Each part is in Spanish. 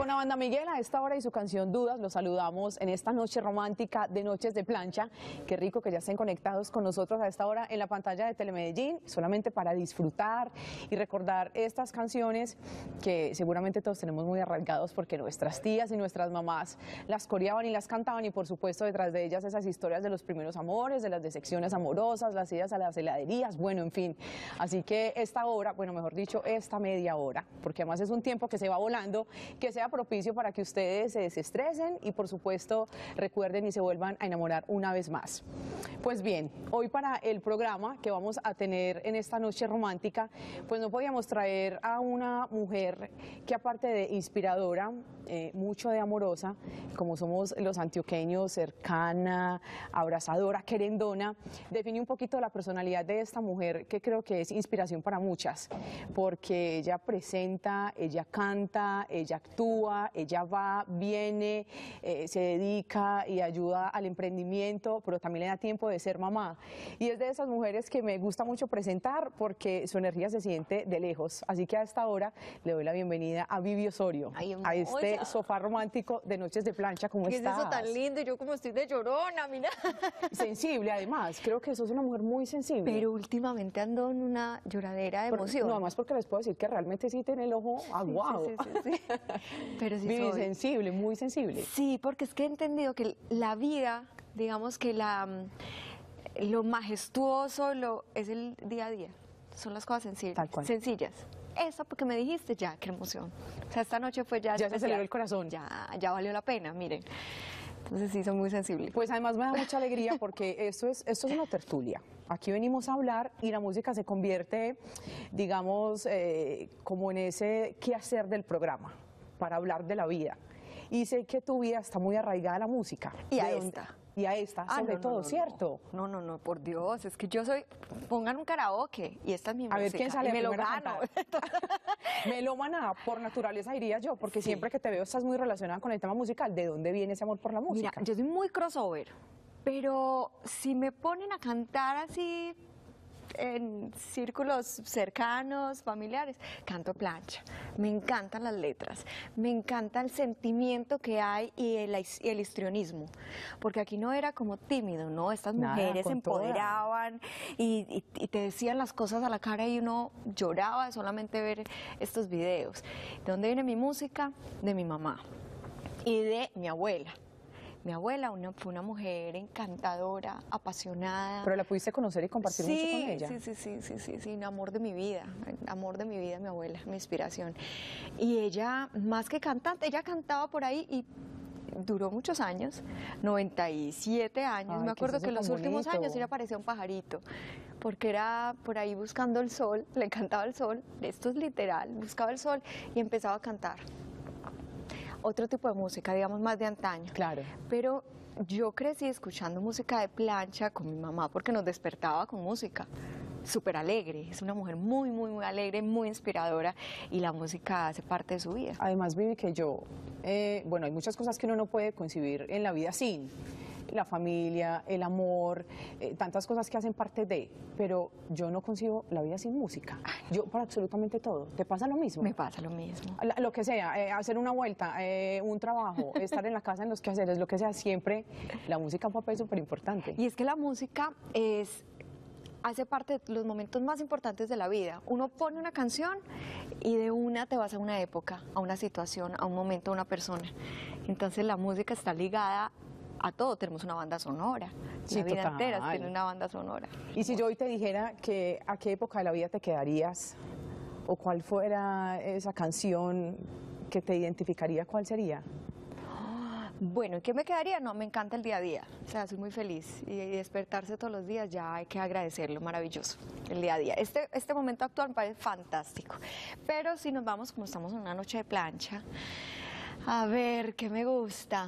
Con la banda Miguel a esta hora y su canción Dudas, los saludamos en esta noche romántica de Noches de Plancha. Qué rico que ya estén conectados con nosotros a esta hora en la pantalla de Telemedellín, solamente para disfrutar y recordar estas canciones que seguramente todos tenemos muy arraigados porque nuestras tías y nuestras mamás las coreaban y las cantaban, y por supuesto detrás de ellas esas historias de los primeros amores, de las decepciones amorosas, las idas a las heladerías, bueno, en fin. Así que esta hora, bueno, mejor dicho, esta media hora, porque además es un tiempo que se va volando, que sea propicio para que ustedes se desestresen y por supuesto recuerden y se vuelvan a enamorar una vez más. Pues bien, hoy para el programa que vamos a tener en esta noche romántica, pues no podíamos traer a una mujer que, aparte de inspiradora, mucho de amorosa, como somos los antioqueños, cercana, abrazadora, querendona, define un poquito la personalidad de esta mujer, que creo que es inspiración para muchas, porque ella presenta, ella canta, ella actúa, ella va, viene, se dedica y ayuda al emprendimiento, pero también le da tiempo de ser mamá. Y es de esas mujeres que me gusta mucho presentar porque su energía se siente de lejos. Así que a esta hora le doy la bienvenida a Vivi Osorio, a este sofá romántico de Noches de Plancha. ¿Cómo estás? ¿Qué es eso tan lindo? Yo como estoy de llorona, mira. Sensible, además. Creo que sos una mujer muy sensible. Pero últimamente ando en una lloradera de emoción. No, además porque les puedo decir que realmente sí tiene el ojo aguado. Sí. Pero sí Vivi, soy sensible, muy sensible. Sí, porque es que he entendido que la vida, digamos que lo majestuoso es el día a día. Son las cosas sencillas. Eso porque me dijiste, ya, qué emoción. O sea, esta noche fue ya se aceleró el corazón. Ya valió la pena, miren. Entonces sí, soy muy sensible. Pues además me da mucha alegría porque esto es una tertulia. Aquí venimos a hablar y la música se convierte, digamos, como en ese quehacer del programa, para hablar de la vida. Y sé que tu vida está muy arraigada a la música. Y a esta. Y a esta, sobre todo, ¿cierto? No, por Dios, es que yo soy, pongan un karaoke y esta es mi música. A ver quién sale y me lo primero gano. Melómana por naturaleza, diría yo, porque Sí. Siempre que te veo estás muy relacionada con el tema musical. ¿De dónde viene ese amor por la música? Mira, yo soy muy crossover, pero si me ponen a cantar así en círculos cercanos, familiares, canto plancha. Me encantan las letras, me encanta el sentimiento que hay y el histrionismo, porque aquí no era como tímido, ¿no? Estas mujeres se empoderaban y te decían las cosas a la cara y uno lloraba de solamente ver estos videos. ¿De dónde viene mi música? De mi mamá y de mi abuela. Mi abuela fue una mujer encantadora, apasionada. ¿Pero la pudiste conocer y compartir mucho con ella? Sí, un amor de mi vida, mi abuela, mi inspiración. Y ella, más que cantante, ella cantaba por ahí y duró muchos años, 97 años. Ay, me acuerdo que en los últimos bonito. años ella parecía un pajarito, porque era por ahí buscando el sol, le encantaba el sol, esto es literal, buscaba el sol y empezaba a cantar. Otro tipo de música, digamos más de antaño. Claro. Pero yo crecí escuchando música de plancha con mi mamá porque nos despertaba con música. Súper alegre, es una mujer muy alegre, muy inspiradora y la música hace parte de su vida. Además, Vivi, que yo, bueno, hay muchas cosas que uno no puede concebir en la vida sin la familia, el amor, tantas cosas que hacen parte de, pero yo no concibo la vida sin música. Yo para absolutamente todo. ¿Te pasa lo mismo? Me pasa lo mismo. Lo que sea, hacer una vuelta, un trabajo, estar en la casa, en los quehaceres, lo que sea, siempre la música un papel súper importante. Y es que la música hace parte de los momentos más importantes de la vida. Uno pone una canción y de una te vas a una época, a una situación, a un momento, a una persona. Entonces la música está ligada a todo. Tenemos una banda sonora. Sí, la vida total. entera tiene una banda sonora. Y si yo hoy te dijera que a qué época de la vida te quedarías o cuál fuera esa canción que te identificaría, ¿cuál sería? Bueno, ¿y qué me quedaría? No, me encanta el día a día, o sea, soy muy feliz y despertarse todos los días ya hay que agradecerlo, maravilloso, el día a día. Este momento actual me parece fantástico, pero si nos vamos, como estamos en una noche de plancha, a ver, ¿qué me gusta?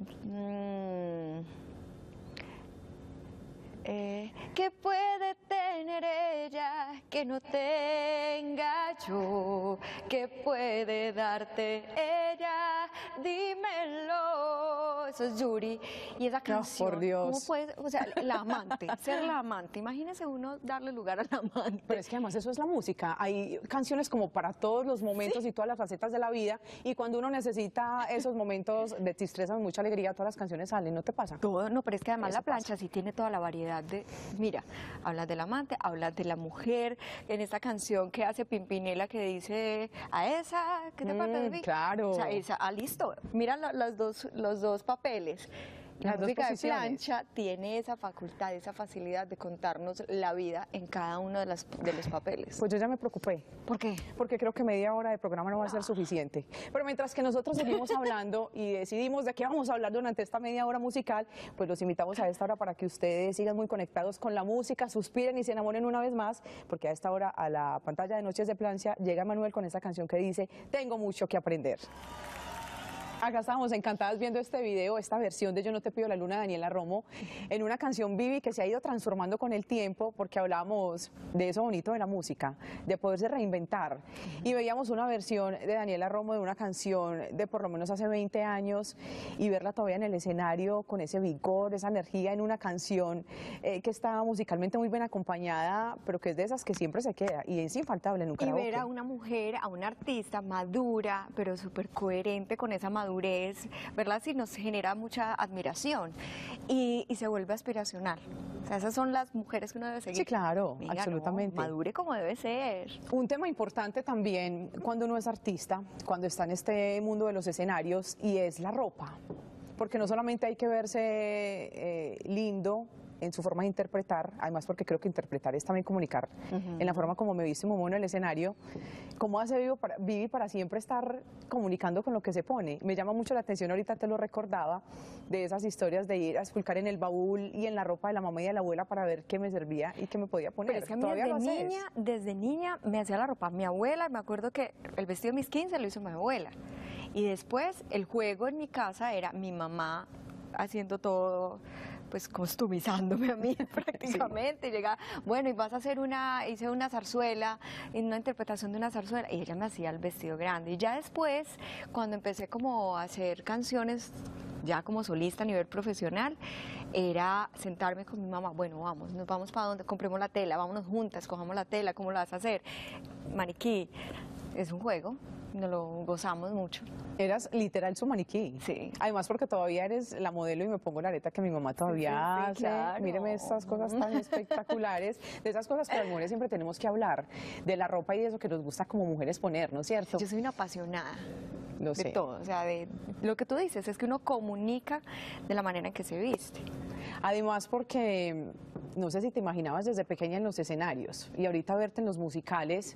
¿Qué puede tener ella que no tenga yo? ¿Qué puede darte ella? Dímelo. eso es Yuri. Y esa canción, por Dios. ¿cómo puede, o sea, la amante, ser la amante? Imagínese uno darle lugar a la amante. Pero es que además eso es la música. Hay canciones como para todos los momentos y todas las facetas de la vida. Y cuando uno necesita esos momentos de tristeza, de mucha alegría, todas las canciones salen, ¿no te pasa? Todo, no, pero es que además Eso la plancha sí tiene toda la variedad de, mira, hablas del amante, hablas de la mujer, en esta canción que hace Pimpinela que dice, a esa, ¿qué te falta de mí? Claro. O sea, esa, listo, mira los dos papeles. La Las dos música de posiciones. plancha tiene esa facultad, esa facilidad de contarnos la vida en cada uno de los papeles. Pues yo ya me preocupé. ¿Por qué? Porque creo que media hora de programa no va a ser suficiente. Pero mientras que nosotros seguimos hablando y decidimos de qué vamos a hablar durante esta media hora musical, pues los invitamos a esta hora para que ustedes sigan muy conectados con la música, suspiren y se enamoren una vez más, porque a esta hora a la pantalla de Noches de Plancha llega Manuel con esta canción que dice, tengo mucho que aprender. Acá estamos encantadas viendo este video, esta versión de Yo no te pido la luna de Daniela Romo, en una canción Vivi que se ha ido transformando con el tiempo, porque hablábamos de eso bonito de la música, de poderse reinventar. Y veíamos una versión de Daniela Romo de una canción de por lo menos hace 20 años y verla todavía en el escenario con ese vigor, esa energía en una canción que está musicalmente muy bien acompañada, pero que es de esas que siempre se queda y es infaltable en un Y karaoke. ver a una mujer, a una artista madura, pero súper coherente con esa madurez, ¿verdad? Sí nos genera mucha admiración y se vuelve aspiracional. O sea, esas son las mujeres que uno debe seguir. Sí, claro, Venga, absolutamente. no, madure como debe ser. Un tema importante también cuando uno es artista, cuando está en este mundo de los escenarios, y es la ropa. Porque no solamente hay que verse lindo en su forma de interpretar, además porque creo que interpretar es también comunicar en la forma como me visto y me muevo en el escenario. ¿Cómo hace Vivi para siempre estar comunicando con lo que se pone? Me llama mucho la atención, ahorita te lo recordaba, de esas historias de ir a esculcar en el baúl y en la ropa de la mamá y de la abuela para ver qué me servía y qué me podía poner. Pero es que a mí ¿Todavía lo haces? desde niña me hacía la ropa mi abuela. Me acuerdo que el vestido de mis 15 lo hizo mi abuela. Y después el juego en mi casa era mi mamá haciendo todo, pues costumizándome a mí prácticamente. Sí. Llegaba, bueno, y vas a hacer hice una zarzuela, una interpretación de una zarzuela, y ella me hacía el vestido grande. Y ya después, cuando empecé como a hacer canciones, ya como solista a nivel profesional, era sentarme con mi mamá, bueno, vamos, nos vamos para donde compremos la tela, vámonos juntas, cojamos la tela, ¿cómo lo vas a hacer? Maniquí, es un juego, nos lo gozamos mucho. Eras literal su maniquí. Sí. Además porque todavía eres la modelo y me pongo la areta que mi mamá todavía hace. Claro. Míreme estas cosas tan espectaculares, de esas cosas que las mujeres siempre tenemos que hablar, de la ropa y de eso que nos gusta como mujeres poner, ¿no es cierto? Yo soy una apasionada. Lo sé. De todo, o sea, de lo que tú dices, es que uno comunica de la manera en que se viste. Además porque, no sé si te imaginabas desde pequeña en los escenarios y ahorita verte en los musicales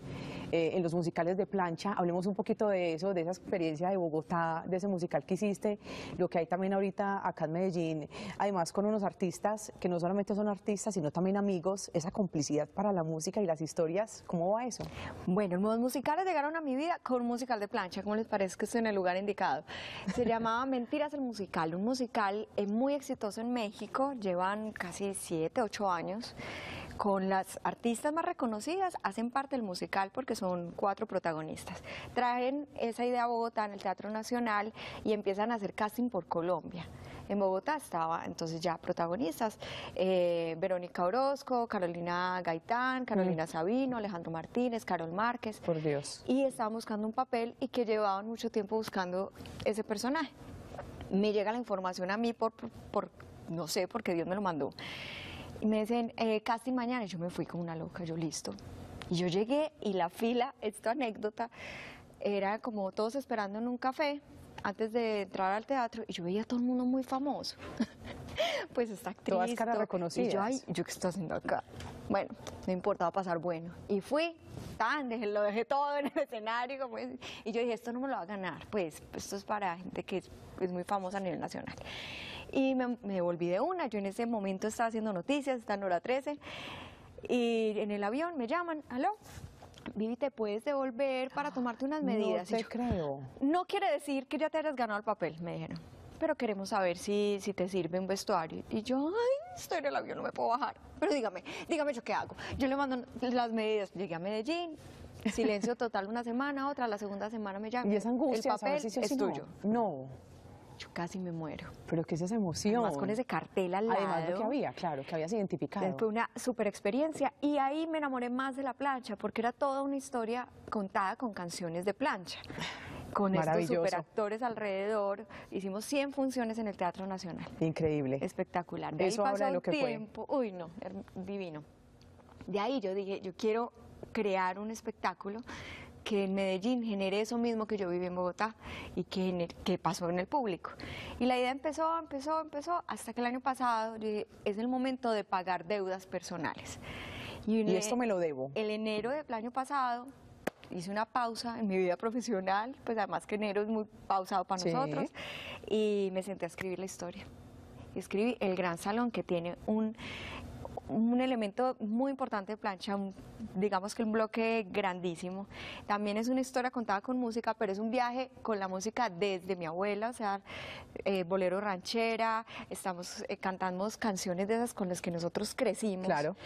de plancha, hablemos un poquito de eso, de esa experiencia de Bogotá, de ese musical que hiciste, lo que hay también ahorita acá en Medellín, además con unos artistas que no solamente son artistas, sino también amigos, esa complicidad para la música y las historias, ¿cómo va eso? Bueno, los musicales llegaron a mi vida con un musical de plancha, ¿cómo les parece que estoy en el lugar indicado? Se llamaba Mentiras el musical, un musical muy exitoso en México, llevan casi 7, 8 años, con las artistas más reconocidas, hacen parte del musical porque son 4 protagonistas. Traen esa idea a Bogotá en el Teatro Nacional y empiezan a hacer casting por Colombia. En Bogotá estaba entonces ya protagonistas, Verónica Orozco, Carolina Gaitán, Carolina Sabino, Alejandro Martínez, Carol Márquez. Por Dios. Y estaban buscando un papel y que llevaban mucho tiempo buscando ese personaje. Me llega la información a mí por no sé, porque Dios me lo mandó. Y me dicen, casting mañana, y yo me fui como una loca, yo listo. Y yo llegué y la fila, esta anécdota, era como todos esperando en un café antes de entrar al teatro y yo veía a todo el mundo muy famoso. Pues esta actriz. Todas caras reconocidas. Y yo, ay, ¿yo qué estoy haciendo acá? Bueno, no importaba pasar bueno. Y fui, lo dejé todo en el escenario. Y yo dije, esto no me lo va a ganar. Pues esto es para gente que es muy famosa a nivel nacional. Y me volví de una. Yo en ese momento estaba haciendo noticias, está en hora 13. Y en el avión me llaman, aló. Vivi, ¿te puedes devolver para tomarte unas medidas? No te creo. No quiere decir que ya te hayas ganado el papel, me dijeron, pero queremos saber si te sirve un vestuario. Y yo, ay, estoy en el avión, no me puedo bajar. Pero dígame yo qué hago. Yo le mando las medidas, llegué a Medellín, silencio total una semana, otra, la segunda semana me llaman. Y esa angustia, el papel sí, es tuyo. No. Yo casi me muero. Pero ¿qué es esa emoción? Además con ese cartel al lado. Además de que había, claro, que habías identificado. Fue una super experiencia y ahí me enamoré más de la plancha porque era toda una historia contada con canciones de plancha. Con estos superactores alrededor, hicimos 100 funciones en el Teatro Nacional. Increíble. Espectacular. De Eso ahí habla pasó de lo que tiempo. Uy, no, divino. De ahí yo dije, yo quiero crear un espectáculo que en Medellín genere eso mismo que yo viví en Bogotá y que pasó en el público. Y la idea empezó, hasta que el año pasado yo dije, es el momento de pagar deudas personales. Y esto me lo debo. El enero del año pasado hice una pausa en mi vida profesional, pues además que enero es muy pausado para nosotros, y me senté a escribir la historia. Escribí El Gran Salón, que tiene un elemento muy importante de plancha, digamos que un bloque grandísimo. También es una historia contada con música, pero es un viaje con la música desde mi abuela, o sea, bolero ranchera, cantamos canciones de esas con las que nosotros crecimos. Claro.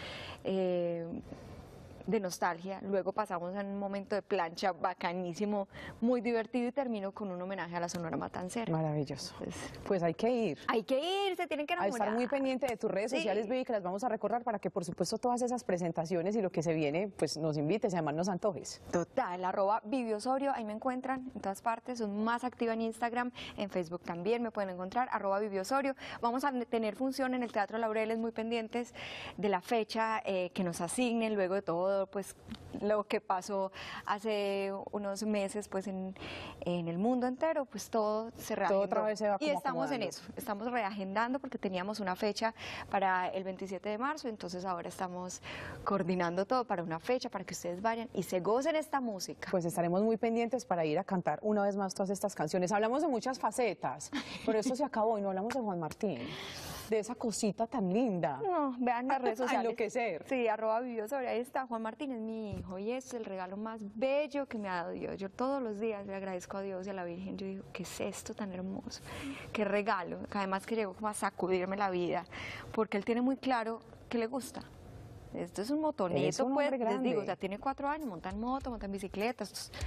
De nostalgia, luego pasamos a un momento de plancha bacanísimo, muy divertido y termino con un homenaje a la Sonora Matancera. Maravilloso. Pues hay que ir. Hay que ir, se tienen que enamorar. A estar muy pendiente de tus redes sociales, Vivi, que las vamos a recordar para que por supuesto todas esas presentaciones y lo que se viene, pues nos invites y además nos antojes. Total, @Viviosorio, ahí me encuentran en todas partes, soy más activa en Instagram, en Facebook también me pueden encontrar, @Viviosorio. Vamos a tener función en el Teatro Laureles, muy pendientes de la fecha que nos asignen, luego de todo pues lo que pasó hace unos meses pues en el mundo entero, pues todo se reagendó. Todo otra vez se va como y estamos acomodando. en eso, estamos reagendando porque teníamos una fecha para el 27 de marzo, entonces ahora estamos coordinando todo para una fecha, para que ustedes vayan y se gocen esta música. Pues estaremos muy pendientes para ir a cantar una vez más todas estas canciones. Hablamos de muchas facetas, pero esto se acabó y no hablamos de Juan Martín, de esa cosita tan linda. No, vean las redes sociales. Enloquecer. Sí, @Viviosorio, ahí está. Juan Martín es mi hijo y es el regalo más bello que me ha dado Dios. Yo todos los días le agradezco a Dios y a la Virgen. Yo digo, ¿qué es esto tan hermoso? Qué regalo. Además que llegó como a sacudirme la vida, porque él tiene muy claro que le gusta. Esto es un motonito, pues, les digo, ya tiene 4 años, monta en moto, monta en bicicleta,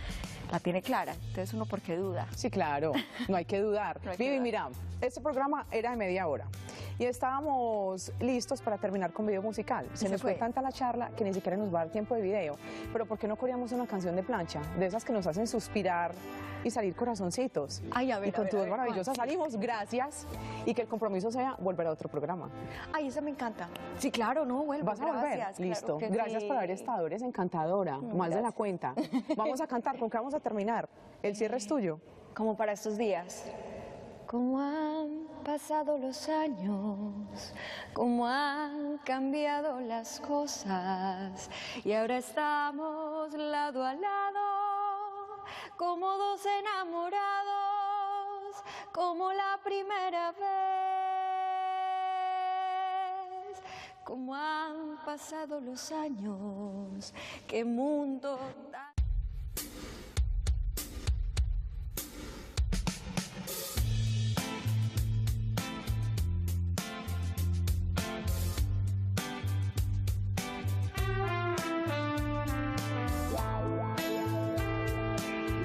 la tiene clara, entonces uno, ¿por qué duda? Sí, claro, no hay que dudar. No hay que Vivi, dudar. mira, este programa era de media hora y estábamos listos para terminar con video musical. Se nos fue tanta la charla que ni siquiera nos va a dar tiempo de video. Pero ¿por qué no coreamos una canción de plancha? De esas que nos hacen suspirar y salir corazoncitos. Ay, a ver, y con tu voz ¿cuál? maravillosa salimos, gracias. Y que el compromiso sea volver a otro programa. Ay, esa me encanta. Sí, claro, no, vuelvo. ¿Vas a volver? Gracias, Listo. claro que Gracias sí. por haber estado, eres encantadora, más de la cuenta. Vamos a cantar, ¿con qué vamos a terminar? El cierre es tuyo. Como para estos días. Cómo han pasado los años, cómo han cambiado las cosas y ahora estamos lado a lado, como dos enamorados, como la primera vez. Cómo han pasado los años, qué mundo tan